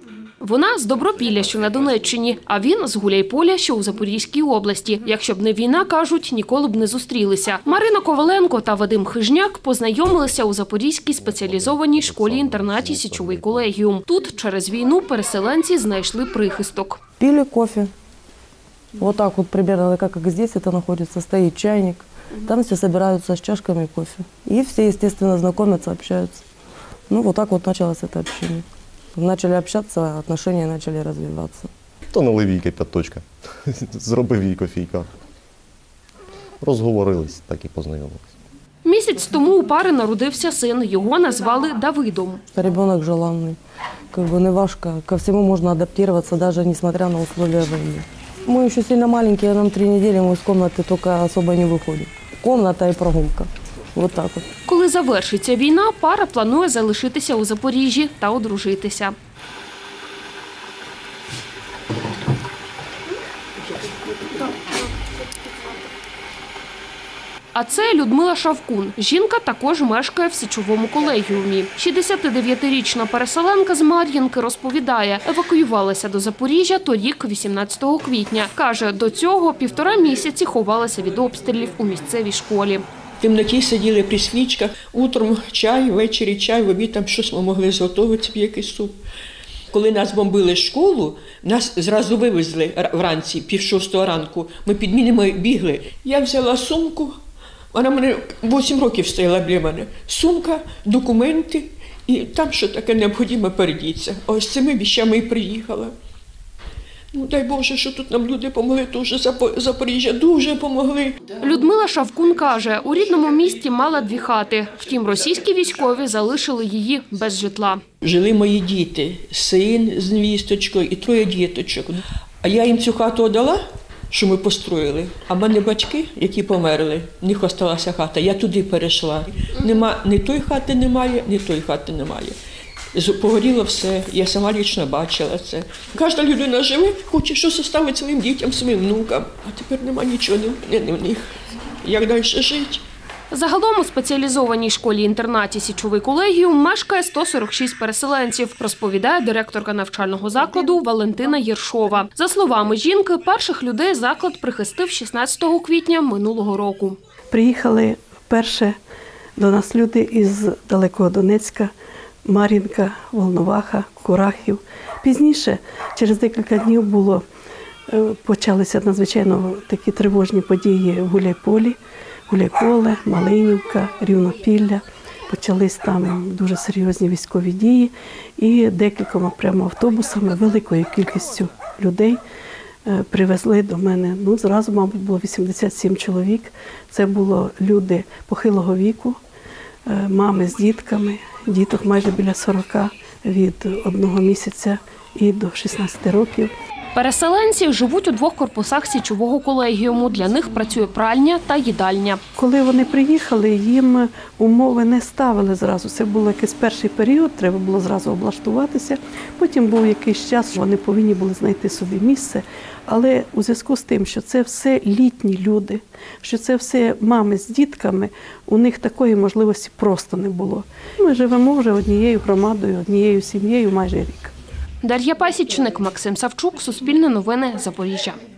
Вона з Добропілля, що на Донеччині, а він з Гуляйполя, що у Запорізькій області. Якщо б не війна, кажуть, ніколи б не зустрілися. Марина Коваленко та Вадим Хижняк познайомилися у Запорізькій спеціалізованій школі-інтернаті «Січовий колегіум». Тут через війну переселенці знайшли прихисток. Пили кофе. Вот так вот примерно, как здесь это находится, стоит чайник. Там все собираются с чашками кофе. И все, естественно, знакомятся, общаются. Ну, вот так вот началось это общение. Начали общаться, отношения начали развиваться. То налив їй кип'яточка, зробив їй кофійка. Розговорились, так і познайомились. Місяць тому у пари народився син. Його назвали Давидом. Ребенок желанный. Как бы не важко. Ко всему можно адаптироваться, даже несмотря на условия войны. Мы еще сильно маленькие, нам 3 недели, мы из комнаты только особо не выходим. Комната и прогулка. Вот так вот. Коли завершиться війна, пара планує залишитися у Запоріжжі та одружитися. А це Людмила Шавкун. Жінка також мешкає в Січовому колегіумі. 69-річна переселенка з Мар'їнки розповідає, евакуювалася до Запоріжжя торік 18 квітня. Каже, до цього 1,5 місяці ховалася від обстрілів у місцевій школі. В темноті сиділи при свічках, утром чай, ввечері чай, в обід там щось ми могли зготувати, собі якийсь суп. Коли нас бомбили школу, нас зразу вивезли вранці, 5:30 ранку. Ми під мінами бігли. Я взяла сумку, вона мене 8 років стояла біля мене. Сумка, документи і там, що таке необхідно, передіться. Ось цими віщами і приїхала. Ну, дай Боже, що тут нам люди помогли, дуже Запоріжжя дуже помогли. Людмила Шавкун каже, у рідному місті мала 2 хати. Втім, російські військові залишили її без житла. Жили мої діти, син з невісточкою і 3 діточок. А я їм цю хату віддала, що ми построїли. А в мене батьки, які померли, в них залишилася хата, я туди перейшла. Ні тої хати немає, ні тої хати немає. Погоріло все, я сама лічно бачила це. Кожна людина живе, хоче щось оставити своїм дітям, своїм внукам. А тепер нема нічого в них. Як далі жити? Загалом у спеціалізованій школі-інтернаті «Січовий колегіум» мешкає 146 переселенців, розповідає директорка навчального закладу Валентина Єршова. За словами жінки, перших людей заклад прихистив 16 квітня минулого року. Приїхали вперше до нас люди із далекого Донецька, Мар'їнка, Волноваха, Курахів. Пізніше, через декілька днів почалися надзвичайно такі тривожні події в Гуляйполі. Гуляйполе, Малинівка, Рівнопілля. Почались там дуже серйозні військові дії і декількома прямо автобусами, великою кількістю людей привезли до мене. Ну, зразу, мабуть, було 87 чоловік. Це були люди похилого віку, мами з дітками, діток майже біля 40, від 1 місяця і до 16 років. Переселенці живуть у 2 корпусах Січового колегіуму. Для них працює пральня та їдальня. Коли вони приїхали, їм умови не ставили зразу. Це був якийсь перший період, треба було зразу облаштуватися. Потім був якийсь час, вони повинні були знайти собі місце. Але у зв'язку з тим, що це все літні люди, що це все мами з дітками, у них такої можливості просто не було. Ми живемо вже однією громадою, однією сім'єю майже рік. Дар'я Пасічник, Максим Савчук, Суспільне новини, Запоріжжя.